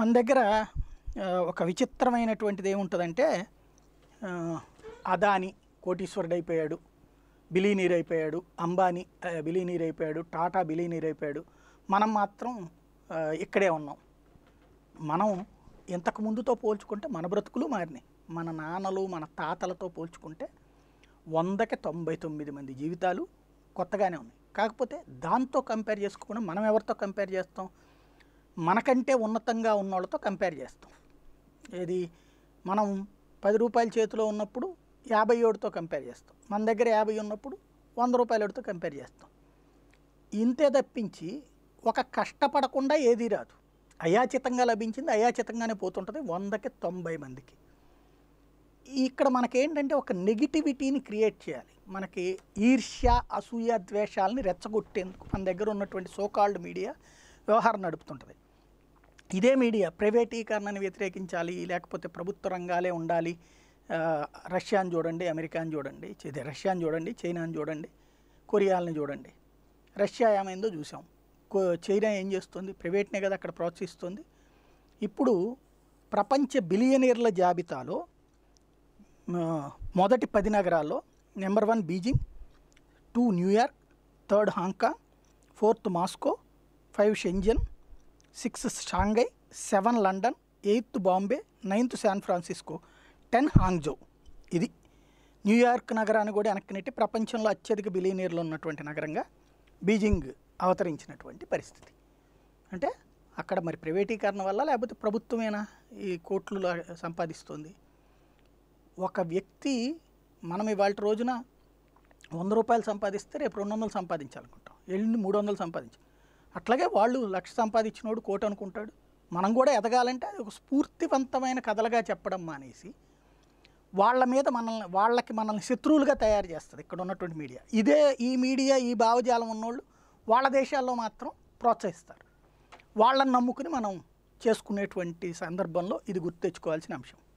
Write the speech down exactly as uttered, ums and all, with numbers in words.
మన దగ్గర ఆహ్, ఒక విచిత్రమైనటువంటిది ఏముంటదంటే ఆహ్, అదాని కోటీశ్వరుడైపోయాడు. బిలియనీర్ అయిపోయాడు. అంబానీ ఆహ్, బిలియనీర్ అయిపోయాడు. టాటా బిలియనీర్ అయిపోయాడు. మనం మాత్రం ఆహ్, ఇక్కడే ఉన్నాం. మనం ఇంతకు ముందుతో పోల్చుకుంటే మన బ్రతుకులు మారినాయి. మన నాన్నలు, మన తాతలతో పోల్చుకుంటే వందకి తొంభై తొమ్మిది మంది జీవితాలు కొత్తగానే ఉన్నాయి. కాకపోతే దాంతో కంపేర్ చేసుకోకుండా మనం ఎవరితో కంపేర్ చేస్తాం? మనకంటే ఉన్నతంగా ఉన్నోళ్ళతో కంపేర్ చేస్తాం. ఏది మనం పది రూపాయల చేతిలో ఉన్నప్పుడు యాభై ఏడుతో కంపేర్ చేస్తాం. మన దగ్గర యాభై ఉన్నప్పుడు వంద రూపాయలతో కంపేర్ చేస్తాం. ఇంతే తప్పించి ఒక కష్టపడకుండా ఏదీ రాదు. అయాచితంగా లభించింది అయాచితంగానే పోతుంటుంది వందకి తొంభై మందికి. ఇక్కడ మనకేంటంటే ఒక నెగిటివిటీని క్రియేట్ చేయాలి. మనకి ఈర్ష్య, అసూయ, ద్వేషాలని రెచ్చగొట్టేందుకు మన దగ్గర ఉన్నటువంటి సోకాల్డ్ మీడియా వ్యవహారం నడుపుతుంటుంది. ఇదే మీడియా ప్రైవేటీకరణని వ్యతిరేకించాలి, లేకపోతే ప్రభుత్వ రంగాలే ఉండాలి. రష్యాని చూడండి, అమెరికాని చూడండి, రష్యాని చూడండి, చైనాని చూడండి, కొరియాలని చూడండి. రష్యా ఏమైందో చూసాం. చైనా ఏం చేస్తుంది? ప్రైవేట్నే కదా అక్కడ ప్రోత్సహిస్తుంది. ఇప్పుడు ప్రపంచ బిలియనీర్ల జాబితాలో మొదటి పది నగరాల్లో number one Beijing, two New York, third Hong Kong, fourth Moscow, five Shenzhen, six Shanghai, seven London, eighth Bombay, ninth San Francisco, ten Hangzhou. ఇది న్యూయార్క్ నగరాన్ని కూడా వెనక్కి నెట్టి ప్రపంచంలో అత్యధిక బిలియనీర్లు ఉన్నటువంటి నగరంగా బీజింగ్ అవతరించినటువంటి పరిస్థితి. అంటే అక్కడ మరి ప్రైవేటీకరణ వల్ల లేకపోతే ప్రభుత్వమేనా ఈ కోట్లు సంపాదిస్తుంది? ఒక వ్యక్తి మనం ఇవాళ రోజున వంద రూపాయలు సంపాదిస్తే రేపు రెండు వందలు సంపాదించాలనుకుంటాం, వెళ్ళి మూడు వందలు సంపాదించాలి. అట్లాగే వాళ్ళు లక్ష సంపాదించినోడు కోటి అనుకుంటాడు. మనం కూడా ఎదగాలంటే అది ఒక స్ఫూర్తివంతమైన కథలుగా చెప్పడం మానేసి వాళ్ళ మీద మనల్ని వాళ్ళకి మనల్ని శత్రువులుగా తయారు చేస్తుంది ఇక్కడ ఉన్నటువంటి మీడియా. ఇదే ఈ మీడియా ఈ భావజాలం ఉన్నోళ్ళు వాళ్ళ దేశాల్లో మాత్రం ప్రోత్సహిస్తారు. వాళ్ళని నమ్ముకుని మనం చేసుకునేటువంటి సందర్భంలో ఇది గుర్తు తెచ్చుకోవాల్సిన అంశం.